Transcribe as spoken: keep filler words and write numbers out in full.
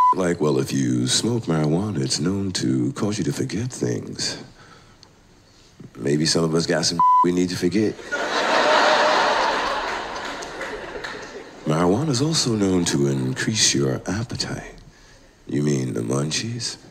like, well, if you smoke marijuana, it's known to cause you to forget things. Maybe some of us got some we need to forget. Marijuana is also known to increase your appetite. You mean the munchies?